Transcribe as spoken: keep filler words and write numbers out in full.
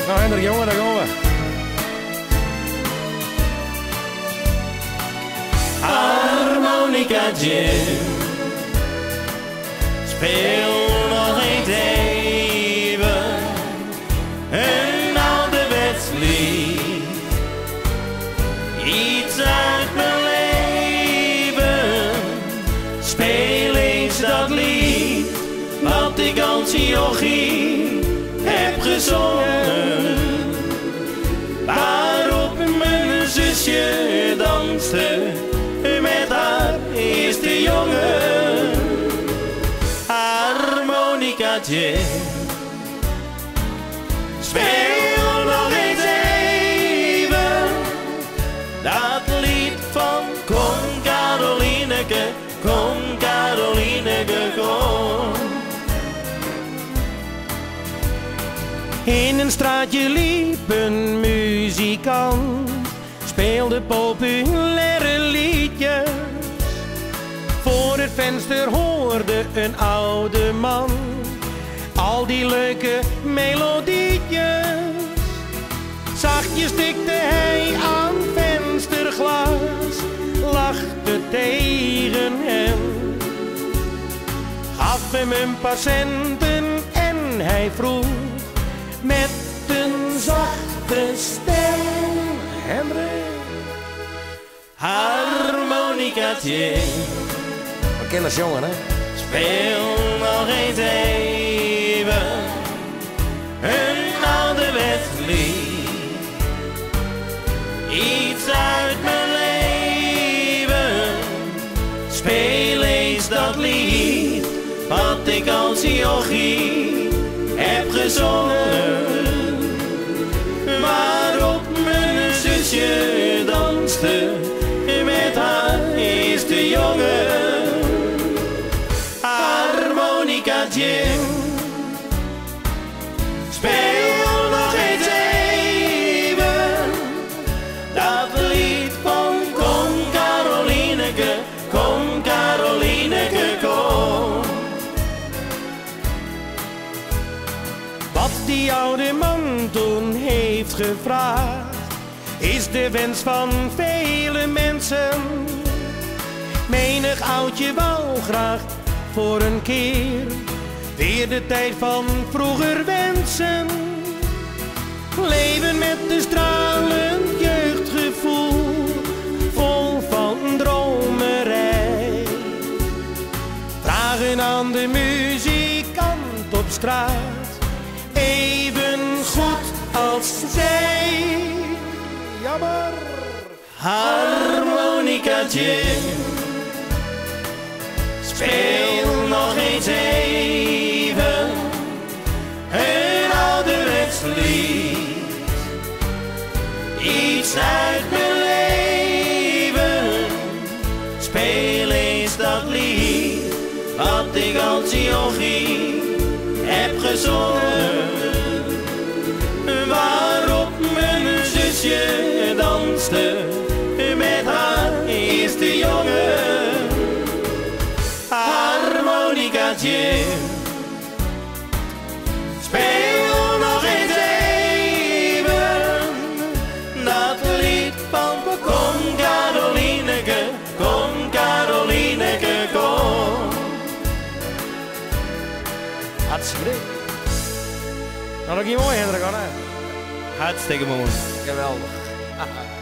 Nou Hendrik, jongen, daar gaan we. Harmonica Jim, speel nog eens even een ouderwets lied. Iets uit mijn leven, speel eens dat lied wat ik als jochie heb gezongen. Waarop mijn zusje danste met haar eerste jongen. Harmonica Jim, speel nog eens even dat lied van Kom Carolineke, kom Carolineke, kom. In een straatje liep een muzikant, speelde populaire liedjes. Voor het venster hoorde een oude man al die leuke melodietjes. Zachtjes tikte hij aan vensterglas, lachte tegen hem, gaf hem een paar centen en hij vroeg met een zachte stem: Hendrik, Harmonica Jim, We kennen als jongen, hè? speel nog eens even een ouderwets lied. Iets uit mijn leven, speel eens dat lied wat ik als jochie heb gezongen. Waarop mijn zusje danste met haar eerste jongen. Harmonica Jim, speel nog eens even dat lied van Kom Carolineke, kom Carolineke, kom. wat die oude man toen heeft gevraagd, is de wens van vele mensen. Menig oudje wou graag voor een keer weer de tijd van vroeger wensen. Leven met een stralend jeugdgevoel, vol van dromerij. Vragen aan de muzikant op straat, even goed als zij. Jammer. Harmonica Jim, speel nog eens even een ouderwets lied. Iets uit mijn leven, speel eens dat lied wat ik als jochie heb gezongen. Waarop mijn zusje danste met haar eerste jongen. Harmonica Jim, speel nog eens even dat lied van Kom Carolineke, kom Carolineke, kom. Hartstikke dik. Nou, dat ging mooi, Hendrik, hoor. Hartstikke mooi. Geweldig.